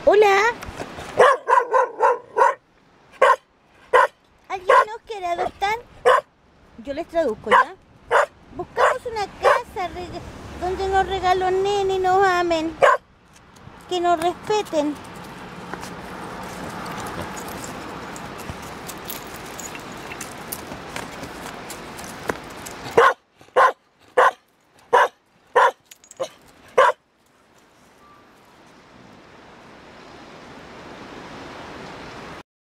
Hola. ¿Alguien nos quiere adoptar? Yo les traduzco, ¿ya? Buscamos una casa donde nos regaló nene y nos amen. Que nos respeten.